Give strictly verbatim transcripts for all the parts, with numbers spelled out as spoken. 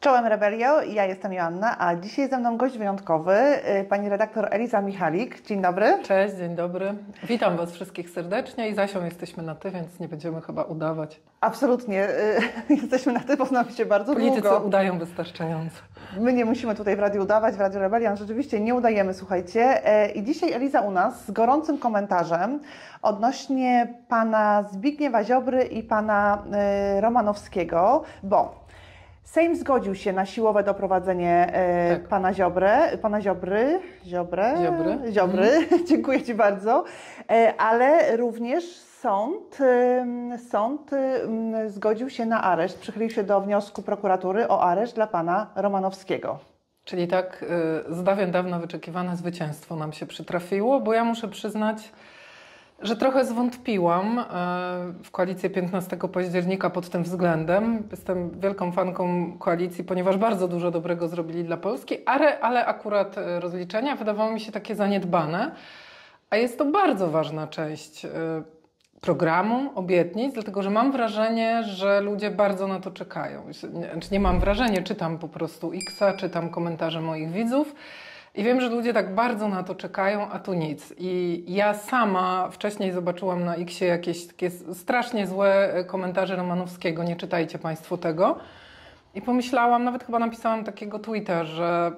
Czołem Rebelio, ja jestem Joanna, a dzisiaj ze mną gość wyjątkowy, pani redaktor Eliza Michalik. Dzień dobry. Cześć, dzień dobry. Witam Was wszystkich serdecznie i z Asią jesteśmy na ty, więc nie będziemy chyba udawać. Absolutnie, jesteśmy na ty, poznamy się bardzo Politycy długo. udają wystarczająco. My nie musimy tutaj w radiu udawać, w Radiu Rebelian rzeczywiście nie udajemy, słuchajcie. I dzisiaj Eliza u nas z gorącym komentarzem odnośnie pana Zbigniewa Ziobry i pana Romanowskiego, bo Sejm zgodził się na siłowe doprowadzenie e, tak. pana Ziobry, pana Ziobry, Ziobrę, Ziobry, Ziobry. Mm. Dziękuję Ci bardzo, e, ale również sąd, e, sąd e, zgodził się na areszt, przychylił się do wniosku prokuratury o areszt dla pana Romanowskiego. Czyli tak e, z dawien dawna wyczekiwane zwycięstwo nam się przytrafiło, bo ja muszę przyznać, że trochę zwątpiłam w koalicję piętnastego października pod tym względem. Jestem wielką fanką koalicji, ponieważ bardzo dużo dobrego zrobili dla Polski, ale, ale akurat rozliczenia wydawało mi się takie zaniedbane. A jest to bardzo ważna część programu, obietnic, dlatego że mam wrażenie, że ludzie bardzo na to czekają. Znaczy nie mam wrażenia, czytam po prostu X-a, czytam komentarze moich widzów, i wiem, że ludzie tak bardzo na to czekają, a tu nic. I ja sama wcześniej zobaczyłam na X-ie jakieś takie strasznie złe komentarze Romanowskiego, nie czytajcie Państwo tego. I pomyślałam, nawet chyba napisałam takiego tweeta, że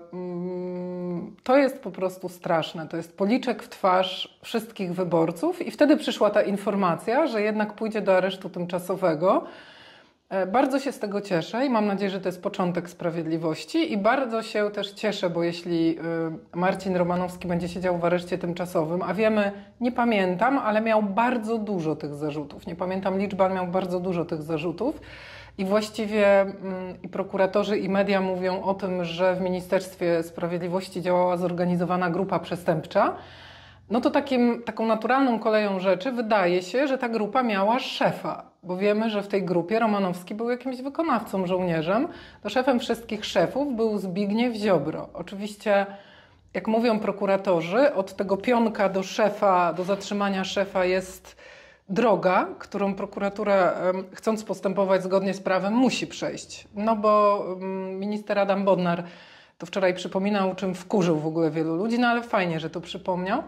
mm, to jest po prostu straszne, to jest policzek w twarz wszystkich wyborców. I wtedy przyszła ta informacja, że jednak pójdzie do aresztu tymczasowego. Bardzo się z tego cieszę i mam nadzieję, że to jest początek sprawiedliwości i bardzo się też cieszę, bo jeśli Marcin Romanowski będzie siedział w areszcie tymczasowym, a wiemy, nie pamiętam, ale miał bardzo dużo tych zarzutów, nie pamiętam liczby, ale miał bardzo dużo tych zarzutów i właściwie i prokuratorzy i media mówią o tym, że w Ministerstwie Sprawiedliwości działała zorganizowana grupa przestępcza. No to takim, taką naturalną koleją rzeczy wydaje się, że ta grupa miała szefa, bo wiemy, że w tej grupie Romanowski był jakimś wykonawcą, żołnierzem. To szefem wszystkich szefów był Zbigniew Ziobro. Oczywiście, jak mówią prokuratorzy, od tego pionka do szefa, do zatrzymania szefa jest droga, którą prokuratura, chcąc postępować zgodnie z prawem, musi przejść. No bo minister Adam Bodnar to wczoraj przypominał, czym wkurzył w ogóle wielu ludzi, no ale fajnie, że to przypomniał.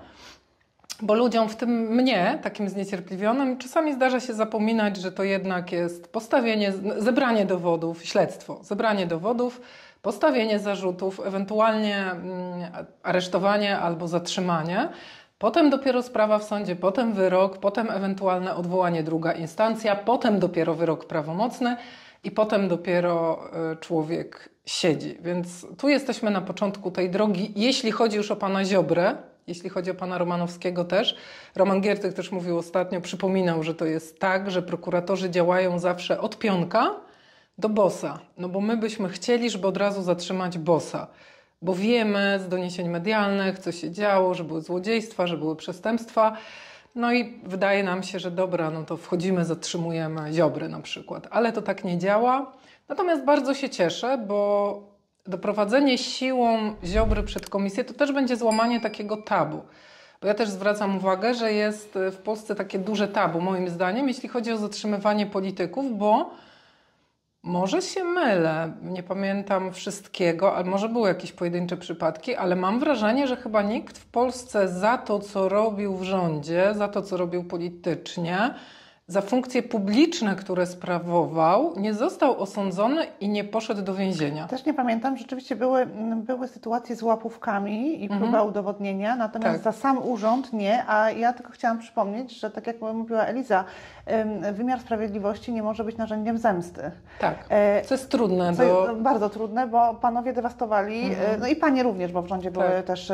Bo ludziom, w tym mnie, takim zniecierpliwionym, czasami zdarza się zapominać, że to jednak jest postawienie, zebranie dowodów, śledztwo, zebranie dowodów, postawienie zarzutów, ewentualnie aresztowanie albo zatrzymanie. Potem dopiero sprawa w sądzie, potem wyrok, potem ewentualne odwołanie, druga instancja, potem dopiero wyrok prawomocny i potem dopiero człowiek siedzi. Więc tu jesteśmy na początku tej drogi, jeśli chodzi już o pana Ziobrę, jeśli chodzi o pana Romanowskiego też. Roman Giertych też mówił ostatnio, przypominał, że to jest tak, że prokuratorzy działają zawsze od pionka do bossa. No bo my byśmy chcieli, żeby od razu zatrzymać bossa. Bo wiemy z doniesień medialnych, co się działo, że były złodziejstwa, że były przestępstwa. No i wydaje nam się, że dobra, no to wchodzimy, zatrzymujemy Ziobry na przykład. Ale to tak nie działa. Natomiast bardzo się cieszę, bo doprowadzenie siłą Ziobry przed komisję to też będzie złamanie takiego tabu. Bo ja też zwracam uwagę, że jest w Polsce takie duże tabu, moim zdaniem, jeśli chodzi o zatrzymywanie polityków, bo może się mylę, nie pamiętam wszystkiego, ale może były jakieś pojedyncze przypadki, ale mam wrażenie, że chyba nikt w Polsce za to, co robił w rządzie, za to, co robił politycznie, za funkcje publiczne, które sprawował, nie został osądzony i nie poszedł do więzienia. Też nie pamiętam, rzeczywiście były, były sytuacje z łapówkami i próba mhm. udowodnienia, natomiast tak. za sam urząd nie, a ja tylko chciałam przypomnieć, że tak jak mówiła Eliza, wymiar sprawiedliwości nie może być narzędziem zemsty. Tak, co jest trudne. Co bo... jest bardzo trudne, bo panowie dewastowali, mhm. no i panie również, bo w rządzie były tak. też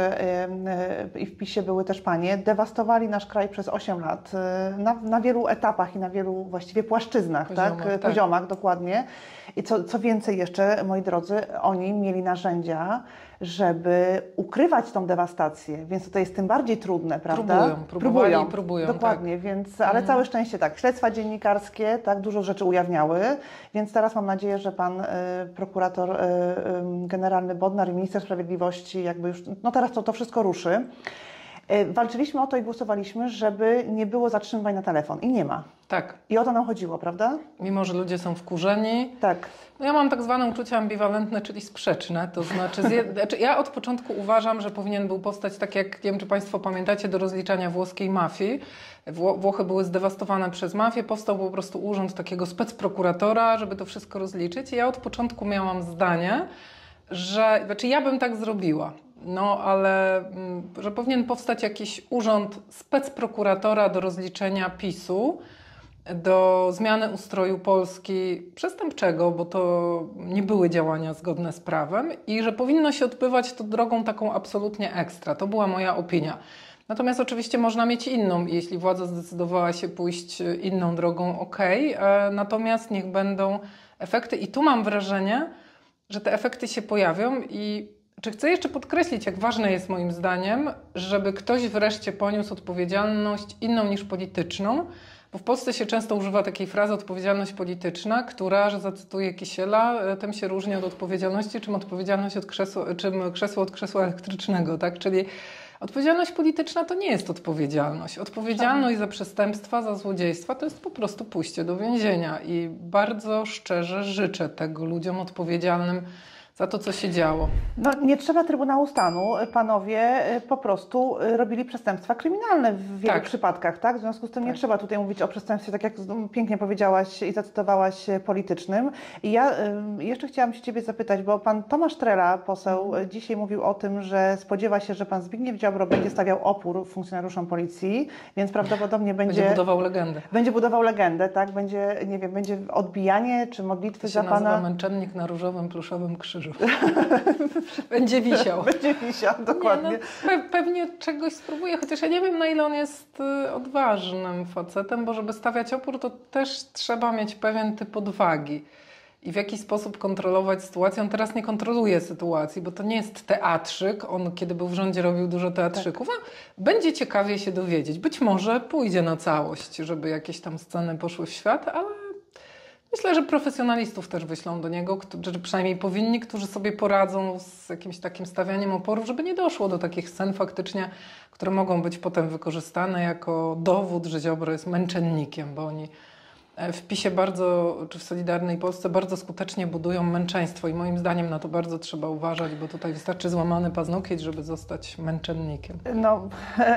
i w PiSie były też panie, dewastowali nasz kraj przez osiem lat na, na wielu etapach i na wielu właściwie płaszczyznach, poziomach, tak? tak? poziomach dokładnie. I co, co więcej jeszcze, moi drodzy, oni mieli narzędzia, żeby ukrywać tą dewastację, więc to jest tym bardziej trudne, prawda? Próbują, próbowali próbują, i próbują. Dokładnie, tak. więc, ale mhm. całe szczęście tak, śledztwa dziennikarskie tak dużo rzeczy ujawniały, więc teraz mam nadzieję, że pan y, prokurator y, y, generalny Bodnar i minister sprawiedliwości jakby już, no teraz to, to wszystko ruszy. Y, walczyliśmy o to i głosowaliśmy, żeby nie było zatrzymywań na telefon i nie ma. Tak. I o to nam chodziło, prawda? Mimo że ludzie są wkurzeni. Tak. No ja mam tak zwane uczucia ambiwalentne, czyli sprzeczne. To znaczy, z jed... znaczy, ja od początku uważam, że powinien był powstać, tak jak, nie wiem czy Państwo pamiętacie, do rozliczania włoskiej mafii. Wło... Włochy były zdewastowane przez mafię, powstał po prostu urząd takiego specprokuratora, żeby to wszystko rozliczyć. I ja od początku miałam zdanie, że, znaczy ja bym tak zrobiła. No, ale że powinien powstać jakiś urząd specprokuratora do rozliczenia PiSu, do zmiany ustroju Polski przestępczego, bo to nie były działania zgodne z prawem i że powinno się odbywać to drogą taką absolutnie ekstra. To była moja opinia. Natomiast oczywiście można mieć inną, jeśli władza zdecydowała się pójść inną drogą, okej, okay. Natomiast niech będą efekty i tu mam wrażenie, że te efekty się pojawią i czy chcę jeszcze podkreślić, jak ważne jest moim zdaniem, żeby ktoś wreszcie poniósł odpowiedzialność inną niż polityczną, bo w Polsce się często używa takiej frazy odpowiedzialność polityczna, która, że zacytuję Kisiela, tym się różni od odpowiedzialności, czym odpowiedzialność od krzesła, czym krzesło od krzesła elektrycznego, tak? Czyli odpowiedzialność polityczna to nie jest odpowiedzialność. Odpowiedzialność za przestępstwa, za złodziejstwa to jest po prostu pójście do więzienia i bardzo szczerze życzę tego ludziom odpowiedzialnym za to, co się działo. No, nie trzeba Trybunału Stanu. Panowie po prostu robili przestępstwa kryminalne w wielu tak. przypadkach, tak? W związku z tym tak. nie trzeba tutaj mówić o przestępstwie, tak jak pięknie powiedziałaś i zacytowałaś, politycznym. I ja jeszcze chciałam się Ciebie zapytać, bo pan Tomasz Trela, poseł, hmm. dzisiaj mówił o tym, że spodziewa się, że pan Zbigniew Ziobro będzie stawiał opór funkcjonariuszom policji, więc prawdopodobnie będzie... Będzie budował legendę. Będzie budował legendę, tak? Będzie, nie wiem, będzie odbijanie czy modlitwy to za się pana... nazywa męczennik na różowym, pluszowym krzyżu. Będzie wisiał. Będzie wisiał, dokładnie. Nie, no, pe pewnie czegoś spróbuję, chociaż ja nie wiem, na ile on jest y, odważnym facetem, bo żeby stawiać opór, to też trzeba mieć pewien typ odwagi i w jaki sposób kontrolować sytuację. On teraz nie kontroluje sytuacji, bo to nie jest teatrzyk. On, kiedy był w rządzie, robił dużo teatrzyków. Tak. No, będzie ciekawie się dowiedzieć. Być może pójdzie na całość, żeby jakieś tam sceny poszły w świat, ale myślę, że profesjonalistów też wyślą do niego, którzy przynajmniej powinni, którzy sobie poradzą z jakimś takim stawianiem oporu, żeby nie doszło do takich scen faktycznie, które mogą być potem wykorzystane jako dowód, że Ziobro jest męczennikiem, bo oni w PiSie bardzo, czy w Solidarnej Polsce bardzo skutecznie budują męczeństwo i moim zdaniem na to bardzo trzeba uważać, bo tutaj wystarczy złamany paznokieć, żeby zostać męczennikiem. No,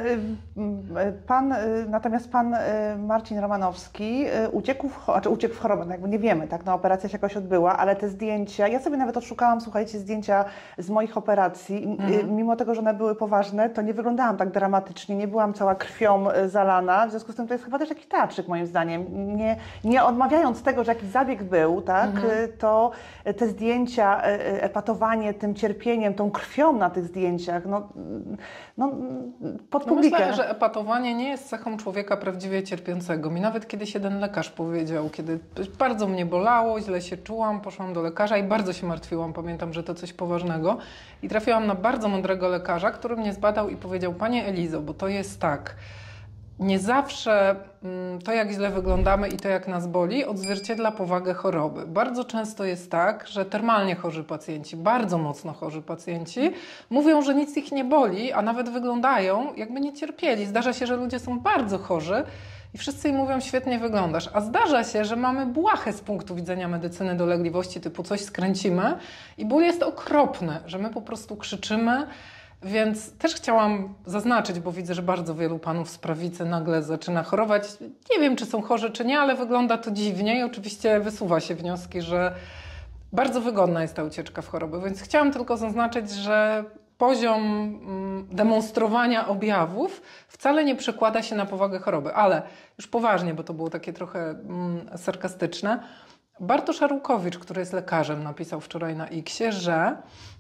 pan, natomiast pan Marcin Romanowski uciekł w, znaczy uciekł w chorobę, no jakby nie wiemy, tak, no operacja się jakoś odbyła, ale te zdjęcia, ja sobie nawet odszukałam, słuchajcie, zdjęcia z moich operacji, mhm. mimo tego, że one były poważne, to nie wyglądałam tak dramatycznie, nie byłam cała krwią zalana, w związku z tym to jest chyba też jakiś teatrzyk moim zdaniem. Nie, Nie odmawiając tego, że jakiś zabieg był, tak, mhm. to te zdjęcia, epatowanie tym cierpieniem, tą krwią na tych zdjęciach, no, no pod publikę. No myślę, że epatowanie nie jest cechą człowieka prawdziwie cierpiącego. Mi nawet kiedyś jeden lekarz powiedział, kiedy bardzo mnie bolało, źle się czułam, poszłam do lekarza i bardzo się martwiłam, pamiętam, że to coś poważnego i trafiłam na bardzo mądrego lekarza, który mnie zbadał i powiedział: Pani Elizo, bo to jest tak, nie zawsze to, jak źle wyglądamy i to, jak nas boli, odzwierciedla powagę choroby. Bardzo często jest tak, że termalnie chorzy pacjenci, bardzo mocno chorzy pacjenci mówią, że nic ich nie boli, a nawet wyglądają, jakby nie cierpieli. Zdarza się, że ludzie są bardzo chorzy i wszyscy im mówią: świetnie wyglądasz. A zdarza się, że mamy błahe z punktu widzenia medycyny dolegliwości, typu coś skręcimy i ból jest okropny, że my po prostu krzyczymy. Więc też chciałam zaznaczyć, bo widzę, że bardzo wielu panów z prawicy nagle zaczyna chorować. Nie wiem, czy są chorzy, czy nie, ale wygląda to dziwnie i oczywiście wysuwa się wnioski, że bardzo wygodna jest ta ucieczka w chorobę. Więc chciałam tylko zaznaczyć, że poziom demonstrowania objawów wcale nie przekłada się na powagę choroby. Ale już poważnie, bo to było takie trochę mm, sarkastyczne. Bartosz Arłukowicz, który jest lekarzem, napisał wczoraj na X-ie, że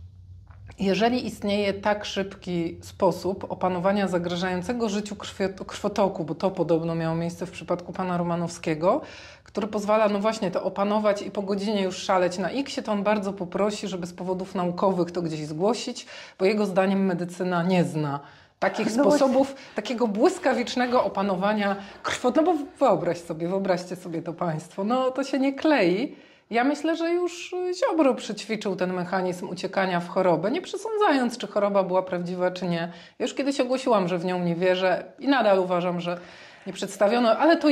jeżeli istnieje tak szybki sposób opanowania zagrażającego życiu krwotoku, bo to podobno miało miejsce w przypadku pana Romanowskiego, który pozwala no właśnie to opanować i po godzinie już szaleć na X-ie, to on bardzo poprosi, żeby z powodów naukowych to gdzieś zgłosić, bo jego zdaniem medycyna nie zna takich no sposobów, właśnie. Takiego błyskawicznego opanowania krwotoku. No bo wyobraź sobie, wyobraźcie sobie to państwo, no to się nie klei. Ja myślę, że już Ziobro przećwiczył ten mechanizm uciekania w chorobę, nie przesądzając, czy choroba była prawdziwa, czy nie. Ja już kiedyś ogłosiłam, że w nią nie wierzę i nadal uważam, że nie przedstawiono, ale to ja.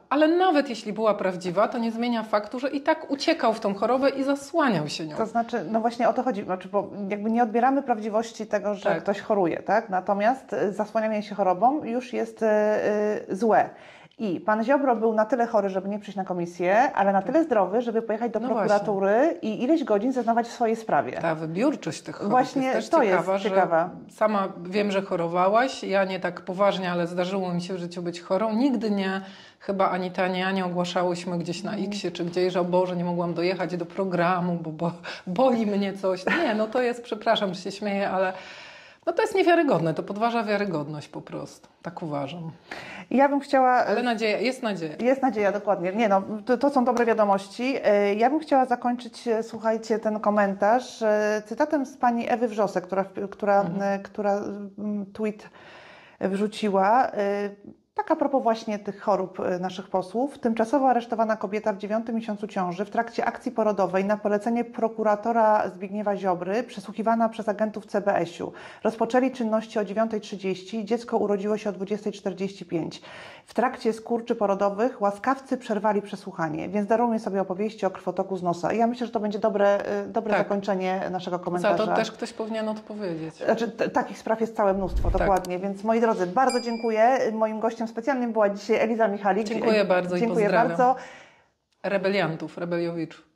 ale nawet jeśli była prawdziwa, to nie zmienia faktu, że i tak uciekał w tą chorobę i zasłaniał się nią. To znaczy, no właśnie o to chodzi, znaczy, bo jakby nie odbieramy prawdziwości tego, że Tak. ktoś choruje, tak? Natomiast zasłanianie się chorobą już jest yy, złe. I pan Ziobro był na tyle chory, żeby nie przyjść na komisję, ale na tyle zdrowy, żeby pojechać do No prokuratury właśnie. i ileś godzin zeznawać w swojej sprawie. Ta wybiórczość tych chorób Właśnie jest też to ciekawa, jest że ciekawa. sama wiem, że chorowałaś, ja nie tak poważnie, ale zdarzyło mi się w życiu być chorą. Nigdy nie, chyba ani ta, ani ja nie ogłaszałyśmy gdzieś na X-ie czy gdzieś, że o Boże, nie mogłam dojechać do programu, bo, bo boli mnie coś. Nie, no to jest, przepraszam, że się śmieję, ale no to jest niewiarygodne, to podważa wiarygodność po prostu. Tak uważam. Ja bym chciała... Ale nadzieja, jest nadzieja. Jest nadzieja, dokładnie. Nie no, to, to są dobre wiadomości. Ja bym chciała zakończyć, słuchajcie, ten komentarz cytatem z pani Ewy Wrzosek, która, która, mhm. która tweet wrzuciła. Tak a propos właśnie tych chorób naszych posłów. Tymczasowo aresztowana kobieta w dziewiątym miesiącu ciąży w trakcie akcji porodowej na polecenie prokuratora Zbigniewa Ziobry przesłuchiwana przez agentów C B S-u. Rozpoczęli czynności o dziewiątej trzydzieści, dziecko urodziło się o dwudziestej czterdzieści pięć. W trakcie skurczy porodowych łaskawcy przerwali przesłuchanie, więc darujmy sobie opowieści o krwotoku z nosa. I ja myślę, że to będzie dobre, dobre tak. zakończenie naszego komentarza. Za to też ktoś powinien odpowiedzieć. Znaczy, t- takich spraw jest całe mnóstwo, tak. dokładnie. Więc moi drodzy, bardzo dziękuję. Moim gościem specjalnym była dzisiaj Eliza Michalik. Dziękuję bardzo Dziękuję i pozdrawiam. bardzo. Rebeliantów, rebeliowiczów.